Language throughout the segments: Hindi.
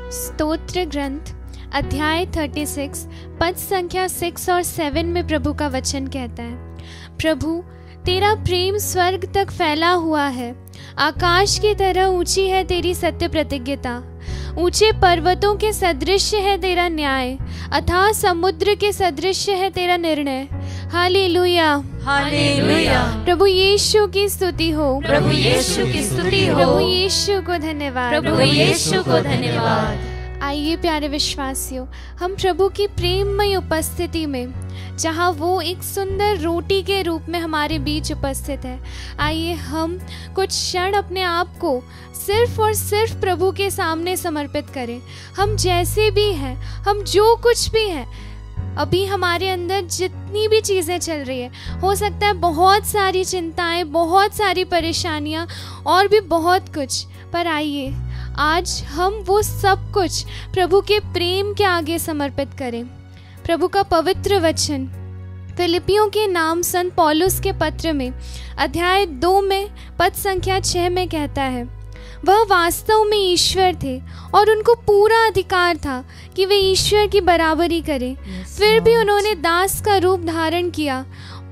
स्तोत्र ग्रंथ अध्याय 36 पद संख्या 6 और 7 में प्रभु का वचन कहता है, प्रभु तेरा प्रेम स्वर्ग तक फैला हुआ है, आकाश की तरह ऊंची है तेरी सत्य प्रतिज्ञता, ऊंचे पर्वतों के सदृश है तेरा न्याय, अथाह समुद्र के सदृश है तेरा निर्णय। Hallelujah hallelujah. प्रभु यीशु की स्तुति हो, प्रभु यीशु की स्तुति हो, प्रभु यीशु को धन्यवाद, प्रभु यीशु को धन्यवाद। आइए प्यारे विश्वासियों, हम प्रभु की प्रेममय उपस्थिति में, जहाँ वो एक सुंदर रोटी के रूप में हमारे बीच उपस्थित है, आइए हम कुछ क्षण अपने आप को सिर्फ और सिर्फ प्रभु के सामने समर्पित करें। हम जैसे भी हैं, हम जो कुछ भी हैं, अभी हमारे अंदर जितनी भी चीज़ें चल रही है, हो सकता है बहुत सारी चिंताएं, बहुत सारी परेशानियां और भी बहुत कुछ, पर आइए आज हम वो सब कुछ प्रभु के प्रेम के आगे समर्पित करें। प्रभु का पवित्र वचन फिलिपियों के नाम संत पौलुस के पत्र में अध्याय 2 में पद संख्या 6 में कहता है, वह वास्तव में ईश्वर थे और उनको पूरा अधिकार था कि वे ईश्वर की बराबरी करें, फिर भी उन्होंने दास का रूप धारण किया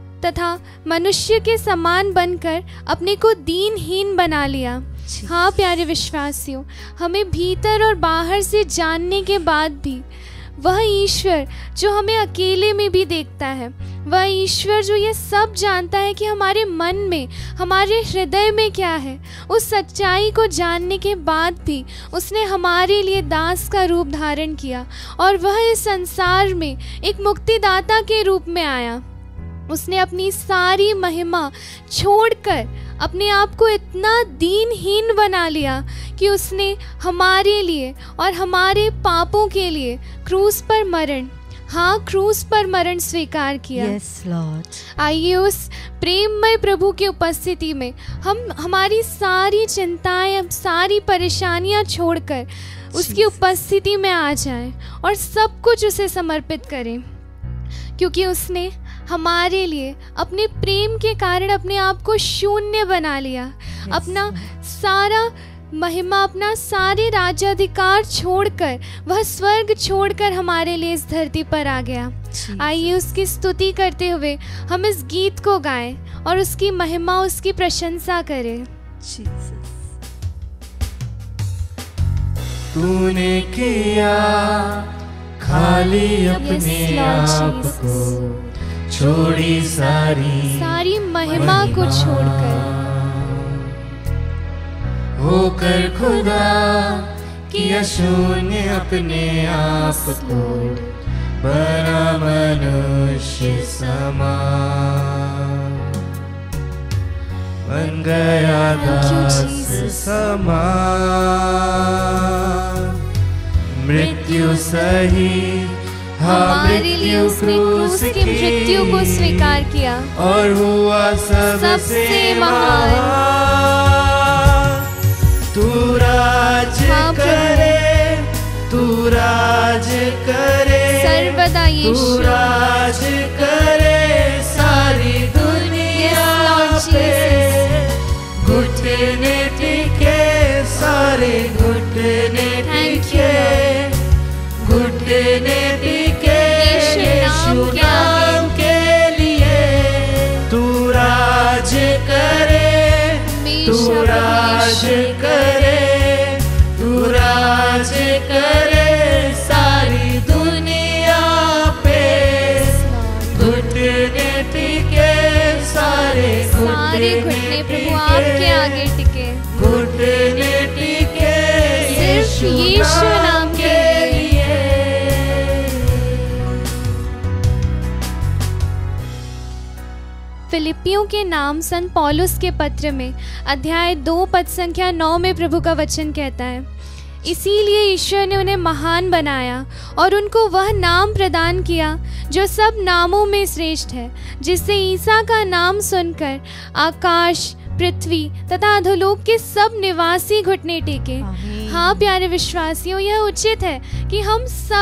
तथा मनुष्य के समान बनकर अपने को दीनहीन बना लिया। हाँ प्यारे विश्वासियों, हमें भीतर और बाहर से जानने के बाद भी वह ईश्वर जो हमें अकेले में भी देखता है, वह ईश्वर जो ये सब जानता है कि हमारे मन में, हमारे हृदय में क्या है, उस सच्चाई को जानने के बाद भी उसने हमारे लिए दास का रूप धारण किया और वह इस संसार में एक मुक्तिदाता के रूप में आया। उसने अपनी सारी महिमा छोड़कर अपने आप को इतना दीनहीन बना लिया कि उसने हमारे लिए और हमारे पापों के लिए क्रूस पर मरण, हाँ क्रूस पर मरण स्वीकार किया। Yes, Lord. आइए उस प्रेममय प्रभु की उपस्थिति में हम हमारी सारी चिंताएं, सारी परेशानियां छोड़कर उसकी उपस्थिति में आ जाएं और सब कुछ उसे समर्पित करें, क्योंकि उसने हमारे लिए अपने प्रेम के कारण अपने आप को शून्य बना लिया। अपना सारा महिमा, अपना सारे राज्याधिकार छोड़कर, वह स्वर्ग छोड़कर हमारे लिए इस धरती पर आ गया। आइए उसकी स्तुति करते हुए हम इस गीत को गाएं और उसकी महिमा, उसकी प्रशंसा करें। तूने किया खाली अपने आप को, छोड़ी सारी महिमा को छोड़कर, होकर खुदा किया शून्य अपने आप को, बना मनुष्य समान, बन गया दास समान, मृत्यु सही, हमारे लिए उसने क्रूस की मृत्यु को स्वीकार किया और हुआ सबसे महान। तू राज करे, तू राज करे, सर्वदा तू राज करे सारी दुनिया पे, घुटने टिके सारे घुटने टिके, घुटने टिके यीशु नाम के लिए। तू राज करे, तू राज करे, तू राज करे सारी दुनिया पे, घुटने टिके सारे घुटने प्रभु आपके आगे टिके, घुटने टिके सिर्फ यीशु नाम के लिए। फिलिपियों के नाम संत पौलुस के पत्र में अध्याय 2 पद संख्या 9 में प्रभु का वचन कहता है, इसीलिए ईश्वर ने उन्हें महान बनाया और उनको वह नाम प्रदान किया जो सब नामों में श्रेष्ठ है, जिससे ईसा का नाम सुनकर आकाश, पृथ्वी तथा अधोलोक के सब निवासी घुटने टेके। हाँ प्यारे विश्वासियों, यह उचित है कि हम सब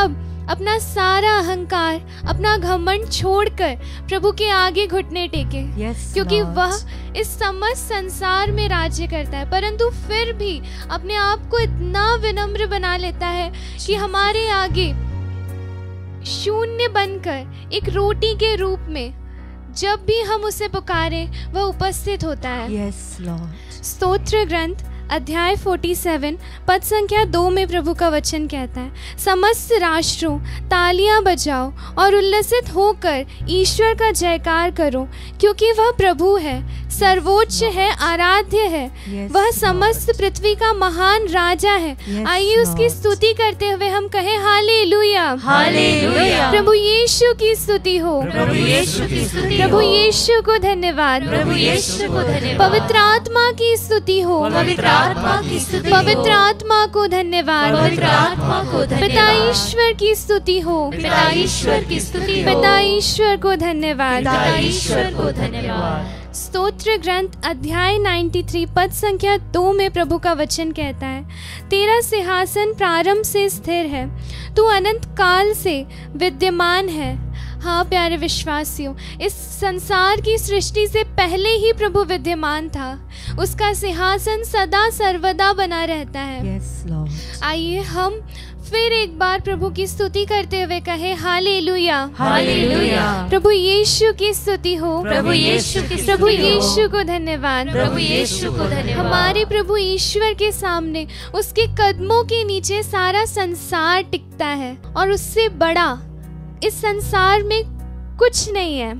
अपना सारा अहंकार, अपना घमंड छोड़कर प्रभु के आगे घुटने टेके। क्योंकि वह इस समस्त संसार में राज्य करता है, परंतु फिर भी अपने आप को इतना विनम्र बना लेता है कि हमारे आगे शून्य बनकर एक रोटी के रूप में जब भी हम उसे पुकारे वह उपस्थित होता है। स्तोत्र ग्रंथ अध्याय 47 पद संख्या 2 में प्रभु का वचन कहता है, समस्त राष्ट्रों तालियां बजाओ और उल्लसित होकर ईश्वर का जयकार करो, क्योंकि वह प्रभु है, सर्वोच्च है, आराध्य है। वह समस्त पृथ्वी का महान राजा है। आइए उसकी स्तुति करते हुए हम कहें हालेलुया, हालेलुया। प्रभु यीशु की स्तुति हो, प्रभु यीशु की स्तुति हो, प्रभु यीशु को धन्यवाद, प्रभु यीशु को धन्यवाद। पवित्र आत्मा की स्तुति हो, पवित्र आत्मा की स्तुति हो, पवित्र आत्मा को धन्यवाद, पवित्र आत्मा को धन्यवाद। पिता ईश्वर की स्तुति हो, पिता ईश्वर की स्तुति हो, पिता ईश्वर को धन्यवाद, पिता ईश्वर को धन्यवाद। स्तोत्र ग्रंथ अध्याय 93 पद संख्या 2 में प्रभु का वचन कहता है, तेरा सिंहासन प्रारंभ से स्थिर है, तू अनंत काल से विद्यमान है। हाँ प्यारे विश्वासियों, इस संसार की सृष्टि से पहले ही प्रभु विद्यमान था। उसका सिंहासन सदा सर्वदा बना रहता है। आइए हम फिर एक बार प्रभु की स्तुति करते हुए कहे हालेलुया, हालेलुया। प्रभु यीशु की स्तुति हो, प्रभु यीशु की स्तुति हो, प्रभु यीशु को धन्यवाद, प्रभु यीशु को धन्यवाद। हमारे प्रभु ईश्वर के सामने, उसके कदमों के नीचे सारा संसार टिकता है और उससे बड़ा इस संसार में कुछ नहीं है।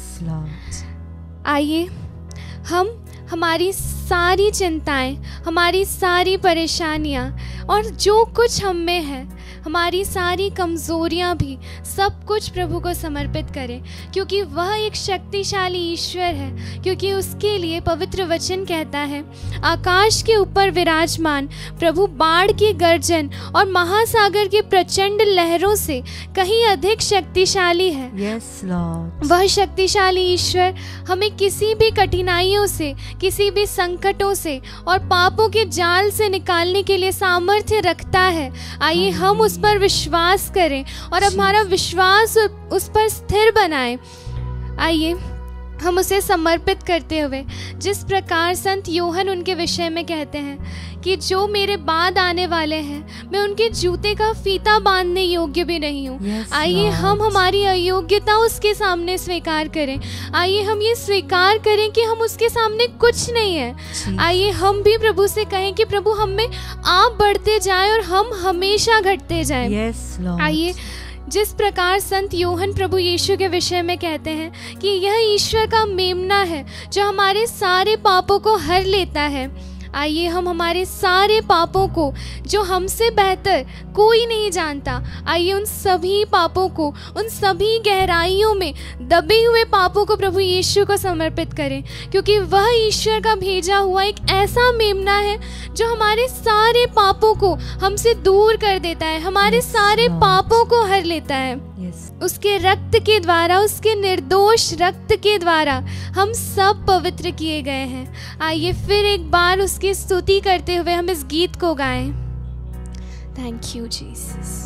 आइए हम हमारी सारी चिंताएं, हमारी सारी परेशानियां और जो कुछ हम में है, हमारी सारी कमज़ोरियां भी सब कुछ प्रभु को समर्पित करें, क्योंकि वह एक शक्तिशाली ईश्वर है। क्योंकि उसके लिए पवित्र वचन कहता है, आकाश के ऊपर विराजमान प्रभु बाढ़ की गर्जन और महासागर की प्रचंड लहरों से कहीं अधिक शक्तिशाली है। वह शक्तिशाली ईश्वर हमें किसी भी कठिनाइयों से, किसी भी संकटों से और पापों के जाल से निकालने के लिए सामर्थ्य रखता है। आइए हम उस पर विश्वास करें और हमारा विश्वास उस पर स्थिर बनाएं। आइए हम उसे समर्पित करते हुए, जिस प्रकार संत यूहन्ना उनके विषय में कहते हैं कि जो मेरे बाद आने वाले हैं, मैं उनके जूते का फीता बांधने योग्य भी नहीं हूँ। आइए हम हमारी अयोग्यता उसके सामने स्वीकार करें। आइए हम ये स्वीकार करें कि हम उसके सामने कुछ नहीं है। आइए हम भी प्रभु से कहें कि प्रभु हम में आप बढ़ते जाएं और हम हमेशा घटते जाएं। आइए जिस प्रकार संत यूहन्ना प्रभु यीशु के विषय में कहते हैं कि यह ईश्वर का मेमना है जो हमारे सारे पापों को हर लेता है। आइए हम हमारे सारे पापों को, जो हमसे बेहतर कोई नहीं जानता, आइए उन सभी पापों को, उन सभी गहराइयों में दबे हुए पापों को प्रभु यीशु को समर्पित करें, क्योंकि वह ईश्वर का भेजा हुआ एक ऐसा मेमना है जो हमारे सारे पापों को हमसे दूर कर देता है, हमारे सारे पापों को हर लेता है। उसके रक्त के द्वारा, उसके निर्दोष रक्त के द्वारा हम सब पवित्र किए गए हैं। आइए फिर एक बार उसकी स्तुति करते हुए हम इस गीत को गाएं। Thank you Jesus.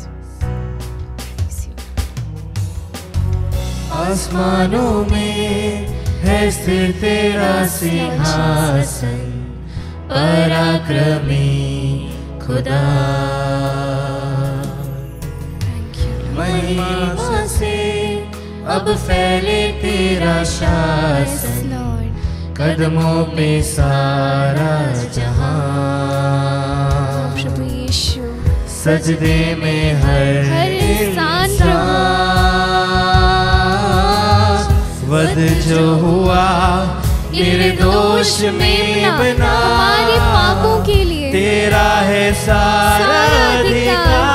आसमानों में है स्थिर तेरा सिंहासन, पराक्रमी खुदा, महिमा से अब फैले तेरा शासन, कदमों पे सारा जहां, प्रभु यीशु सजदे में हर इंसान, वध जो हुआ निर्दोष में बना, हमारे पापों के लिए तेरा है सारा अधिकार।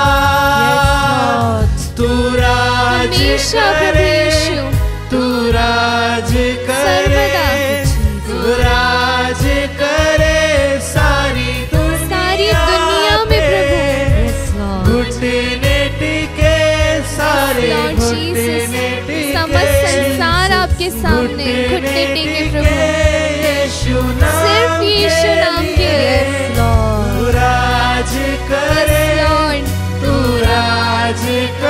तू राज करे, तू राज करे, तू राज करे सारी दुनिया में प्रभु। घुटने टिके सारे, घुटने टिके, समस्त संसार आपके सामने घुटने टेके प्रभु, सिर्फ यीशु नाम के लिए। तू राज करे, तू राज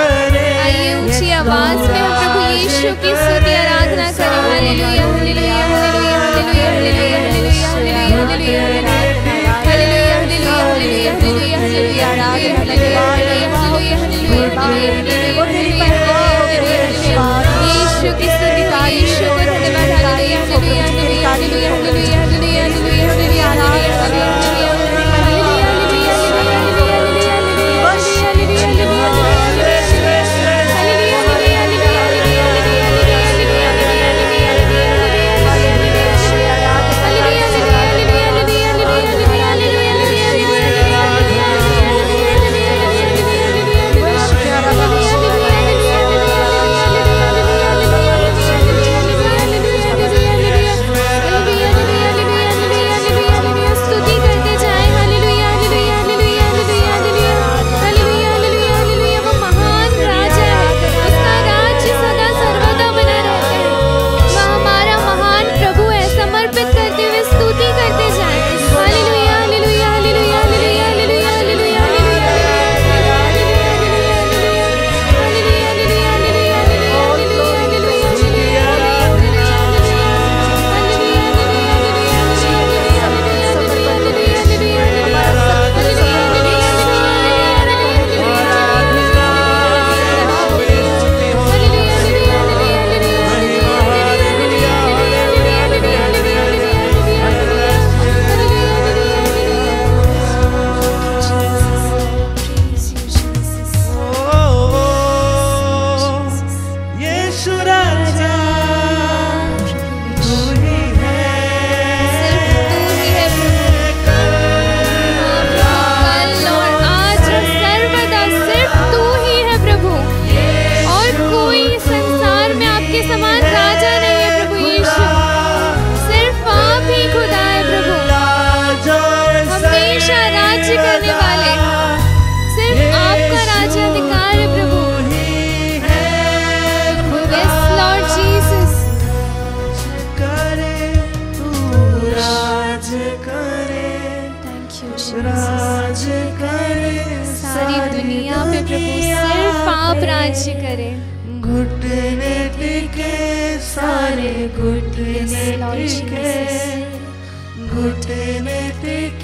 राज करे सारी दुनिया पे प्रभु सिर्फ आप राज्य करें। घुटने टिके सारे घुटने Yes, Lord टिके Jesus. घुटने टिके